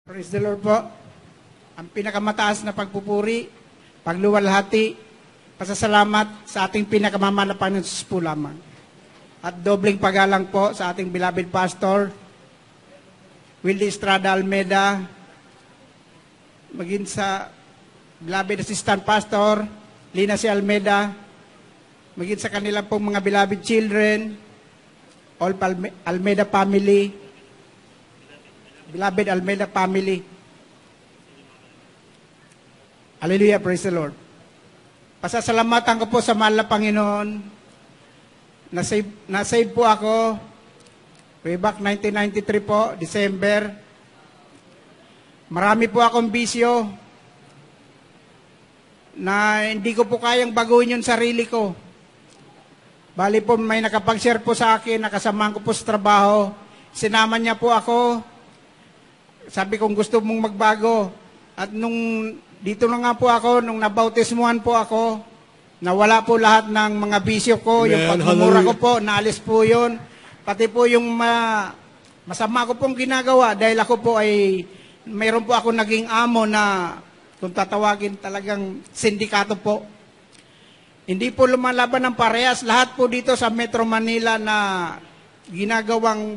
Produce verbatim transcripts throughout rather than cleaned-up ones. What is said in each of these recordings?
Praise the Lord po. Ang pinakamataas na pagpupuri, pagluwalhati, pasasalamat sa ating pinakamamahal na Panginoon Jesus po lamang. At dobling pagalang po sa ating beloved pastor, Willie Estrada Almeida, maging sa beloved assistant pastor, Lina C. Almeida, maging sa kanilang pong mga beloved children, all Almeida family, beloved Almeida family. Hallelujah, praise the Lord. Pasasalamatan ko po sa mahal na Panginoon. Nasave, nasave po ako way back nineteen ninety-three po, December. Marami po akong bisyo na hindi ko po kayang baguhin yung sarili ko. Bali po may nakapag-share po sa akin, nakasamahan ko po sa trabaho. Sinama niya po ako. Sabi kong gusto mong magbago. At nung dito na nga po ako, nung nabautismuhan po ako, nawala po lahat ng mga bisyo ko, Amen. Yung pagmumura ko po, naalis po yun. Pati po yung ma, masama ko pong ginagawa dahil ako po ay, mayroon po ako naging amo na, kung tatawagin talagang sindikato po. Hindi po lumalaban ng parehas. Lahat po dito sa Metro Manila na ginagawang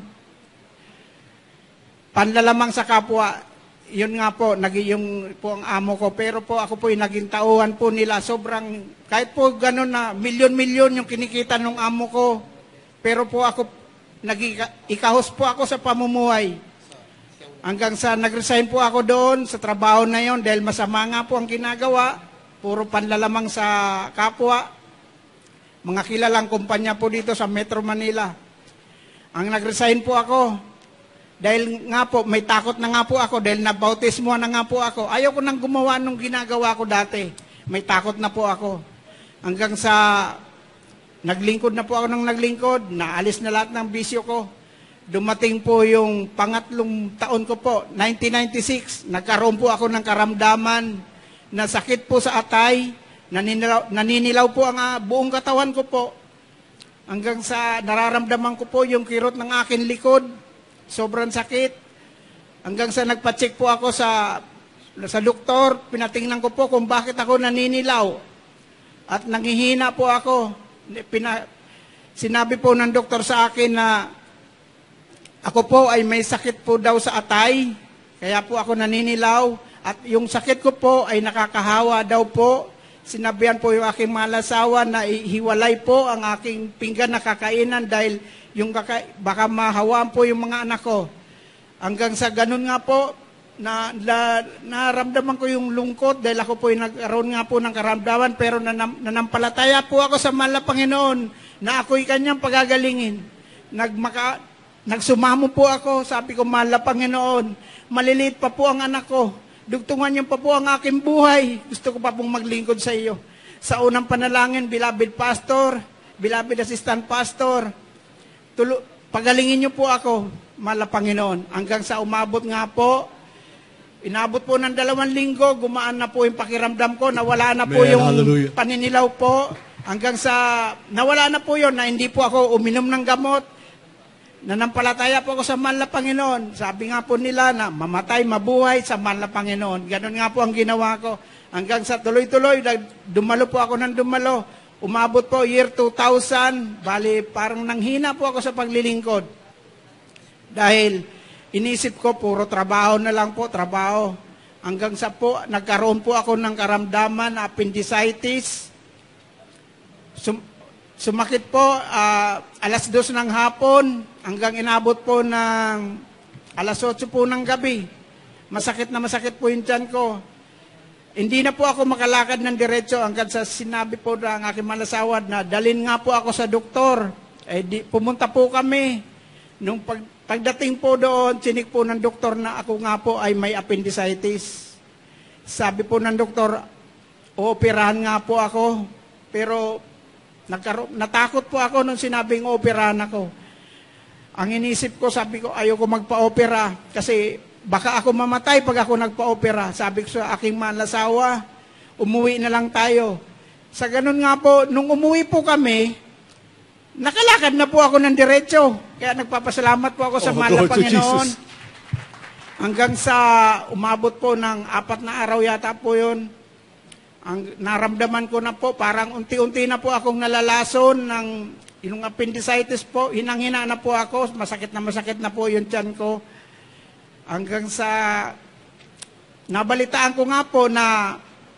panlalamang sa kapwa, yun nga po, naging yung po ang amo ko. Pero po ako po yung naging tauhan po nila. Sobrang, kahit po gano'n na milyon-milyon yung kinikita ng amo ko. Pero po ako, nag-ikahos po ako sa pamumuhay. Hanggang sa nag-resign po ako doon sa trabaho na yon dahil masama nga po ang ginagawa. Puro panlalamang sa kapwa. Mga kilalang kumpanya po dito sa Metro Manila. Ang nag-resign po ako. Dahil nga po, may takot na nga po ako, dahil nabautismo na nga po ako. Ayaw ko nang gumawa nung ginagawa ko dati. May takot na po ako. Hanggang sa naglingkod na po ako ng naglingkod, naalis na lahat ng bisyo ko. Dumating po yung pangatlong taon ko po, nineteen ninety-six, nagkaroon po ako ng karamdaman na sakit po sa atay, naninilaw, naninilaw po ang uh, buong katawan ko po. Hanggang sa nararamdaman ko po yung kirot ng akin likod. Sobrang sakit. Hanggang sa nagpa-check po ako sa sa doktor, pinatingnan ko po kung bakit ako naninilaw. At nanghihina po ako. Pina, sinabi po ng doktor sa akin na ako po ay may sakit po daw sa atay. Kaya po ako naninilaw. At yung sakit ko po ay nakakahawa daw po. Sinabihan po yung aking malasawa na ihiwalay po ang aking pinggan na kakainan dahil yung kaka, baka mahawaan po yung mga anak ko. Hanggang sa ganun nga po, na, na, naramdaman ko yung lungkot dahil ako po yung nagkaroon nga po ng karamdaman, pero nanam, nanampalataya po ako sa mahal na Panginoon na ako'y kanyang pagagalingin. Nagmaka, nagsumamo po ako, sabi ko, mahal na Panginoon, maliliit pa po ang anak ko, dugtungan niyo pa po ang aking buhay, gusto ko pa pong maglingkod sa iyo. Sa unang panalangin, beloved pastor, beloved assistant pastor, Tulo, pagalingin niyo po ako, mahal na Panginoon. Hanggang sa umabot nga po, inabot po ng dalawang linggo, gumaan na po yung pakiramdam ko, nawala na po Man, yung hallelujah. Paninilaw po. Hanggang sa, nawala na po yun, na hindi po ako uminom ng gamot. Nanampalataya po ako sa mahal na Panginoon. Sabi nga po nila na mamatay, mabuhay sa mahal na Panginoon. Ganon nga po ang ginawa ko. Hanggang sa tuloy-tuloy, dumalo po ako ng dumalo. Umabot po year two thousand, bali parang nanghina po ako sa paglilingkod. Dahil inisip ko, puro trabaho na lang po, trabaho. Hanggang sa po, nagkaroon po ako ng karamdaman, appendicitis. Sum sumakit po, uh, alas dos ng hapon, hanggang inabot po ng alas otso po ng gabi. Masakit na masakit po yung tiyan ko. Hindi na po ako makalakad ng diretso hanggang sa sinabi po ng aking malasawad na dalhin nga po ako sa doktor. Eh, di, pumunta po kami. Nung pag, pagdating po doon, sinik po ng doktor na ako nga po ay may appendicitis. Sabi po ng doktor, ooperahan nga po ako. Pero natakot po ako nung sinabing ooperahan ako. Ang inisip ko, sabi ko, ayoko magpa-opera kasi baka ako mamatay pag ako nagpa-opera. Sabi ko sa aking malasawa, umuwi na lang tayo. Sa ganun nga po, nung umuwi po kami, nakalakad na po ako ng diretso. Kaya nagpapasalamat po ako sa oh, mahal na Panginoon. Hanggang sa umabot po ng apat na araw yata po yun, ang naramdaman ko na po, parang unti-unti na po akong nalalason ng yung appendicitis po, hinang-hina na po ako, masakit na masakit na po yung tiyan ko. Hanggang sa nabalitaan ko nga po na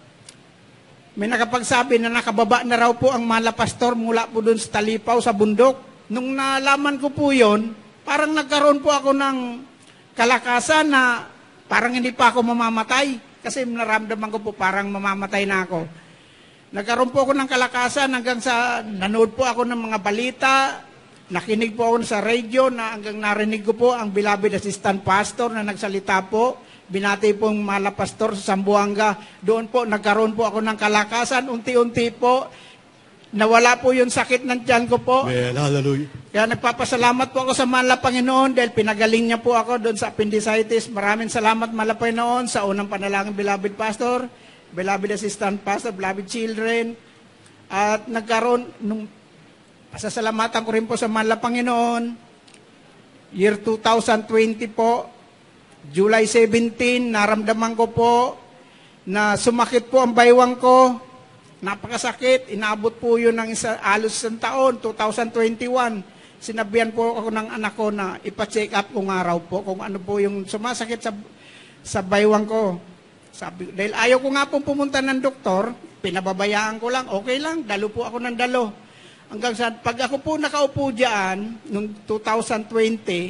may nakapagsabi na nakababa na raw po ang malapastor mula po doon sa Talipaw, sa bundok. Nung nalaman ko po yun, parang nagkaroon po ako ng kalakasan na parang hindi pa ako mamamatay. Kasi naramdaman ko po parang mamamatay na ako. Nagkaroon po ako ng kalakasan hanggang sa nanood po ako ng mga balita, nakinig po ako sa radio na hanggang narinig ko po ang beloved assistant pastor na nagsalita po. Binati po ang malapastor sa Zamboanga. Doon po nagkaroon po ako ng kalakasan. Unti-unti po, nawala po yung sakit ng tiyan ko po. Amen. Hallelujah. Kaya nagpapasalamat po ako sa mahal na Panginoon dahil pinagaling niya po ako doon sa appendicitis. Maraming salamat mahal na Panginoon sa unang panalangin, beloved pastor, beloved assistant pastor, beloved children. At nagkaroon, nung pasasalamatan ko rin po sa mahal na Panginoon, year two thousand twenty po, July seventeen, naramdaman ko po na sumakit po ang baywang ko. Napakasakit, inabot po yun ng isa, alos isang taon, two thousand twenty-one. Sinabihan po ako ng anak ko na ipa-check up kung araw po, kung ano po yung sumasakit sa, sa baywang ko. Sabi, dahil ayaw ko nga po pumunta ng doktor, pinababayaan ko lang, okay lang, dalo po ako ng dalo. Hanggang sa, pag ako po nakaupo dyan, noong two thousand twenty,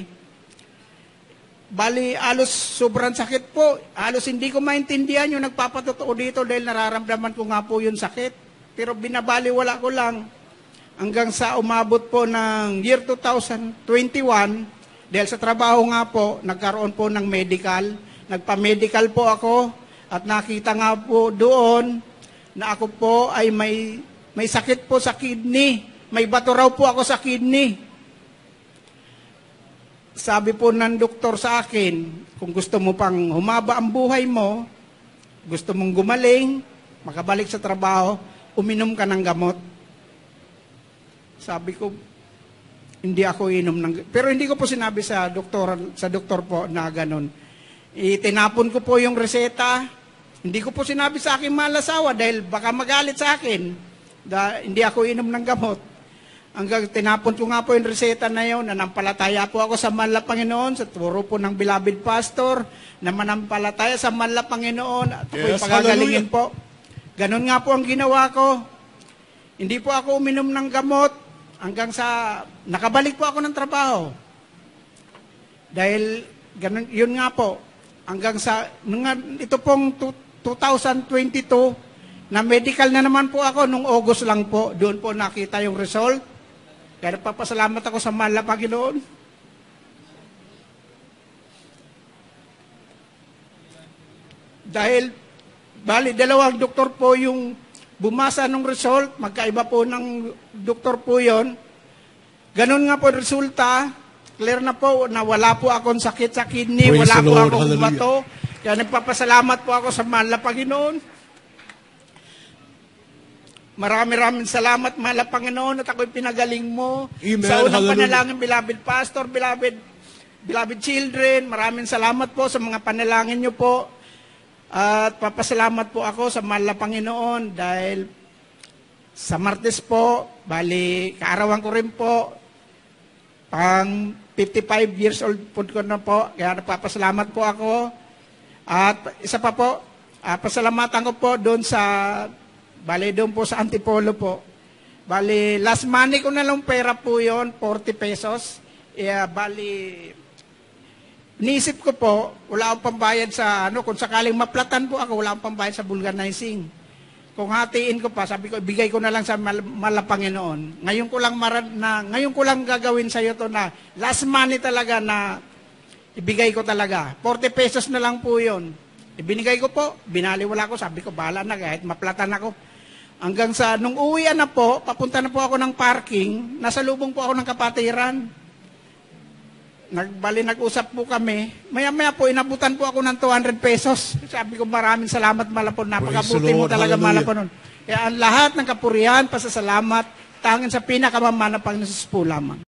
bali, alos sobrang sakit po. Alos hindi ko maintindihan yung nagpapatotoo dito dahil nararamdaman ko nga po yung sakit. Pero binabaliwala ko lang hanggang sa umabot po ng year two thousand twenty-one dahil sa trabaho nga po, nagkaroon po ng medical. Nagpa-medical po ako at nakita nga po doon na ako po ay may, may sakit po sa kidney. May bato raw po ako sa kidney. Sabi po ng doktor sa akin, kung gusto mo pang humaba ang buhay mo, gusto mong gumaling, makabalik sa trabaho, uminom ka ng gamot. Sabi ko, hindi ako inom ng... Pero hindi ko po sinabi sa doktor, sa doktor po na ganun. Itinapon ko po yung reseta. Hindi ko po sinabi sa aking malasawa dahil baka magalit sa akin. Da, hindi ako inom ng gamot. Hanggang tinapon ko nga po yung reseta na yun, nanampalataya po ako sa mahal na Panginoon, sa turo po ng beloved pastor, na manampalataya sa mahal na Panginoon, at ako'y Yes, pagagalingin po. Ganon nga po ang ginawa ko. Hindi po ako uminom ng gamot, hanggang sa, nakabalik po ako ng trabaho. Dahil, ganon, yun nga po, hanggang sa, nung, ito pong two thousand twenty-two, na medical na naman po ako, nung August lang po, doon po nakita yung result. Kaya nagpapasalamat ako sa mahal na Panginoon. Dahil, bali, dalawang doktor po yung bumasa ng result, magkaiba po ng doktor po yon. Ganun nga po resulta, clear na po na wala po akong sakit sa kidney, Praise wala the po Lord. akong Hallelujah. bato. Kaya nagpapasalamat po ako sa mahal na Panginoon. Marami-raming salamat, mahal na Panginoon, at ako'y pinagaling mo. Amen. Sa unang Hallelujah. panalangin, beloved pastor, beloved, beloved children, maraming salamat po sa mga panalangin nyo po. At papasalamat po ako sa mahal na Panginoon dahil sa Martes po, bali, kaarawan ko rin po, pang fifty-five years old po ko na po, kaya napapasalamat po ako. At isa pa po, uh, pasalamatan ko po doon sa bali, doon po sa Antipolo po. Bali, last money ko na lang pera po yon, forty pesos. Yeah, bali, nisip ko po, wala akong pambayad sa, ano, kung sakaling maplatan po ako, wala akong pambayad sa vulcanizing. Kung hatiin ko pa, sabi ko, ibigay ko na lang sa mal, mala Panginoon. Ngayon ko lang, marad, na, ngayon ko lang gagawin sa iyo to na last money talaga na ibigay ko talaga. forty pesos na lang po yon. Ibinigay ko po, binaliwala ko, sabi ko, bahala na, kahit maplatan ako. Hanggang sa, nung uwian na po, papunta na po ako ng parking, nasa lubong po ako ng kapatiran. Nagbali, nag-usap po kami. Maya-maya po, inabutan po ako ng two hundred pesos. Sabi ko, maraming salamat, malapon. Napakabuti mo talaga, malapon. Kaya ang lahat ng kapurihan, pasasalamat, tangin sa pinakamamahal na Panginoon sa po lamang.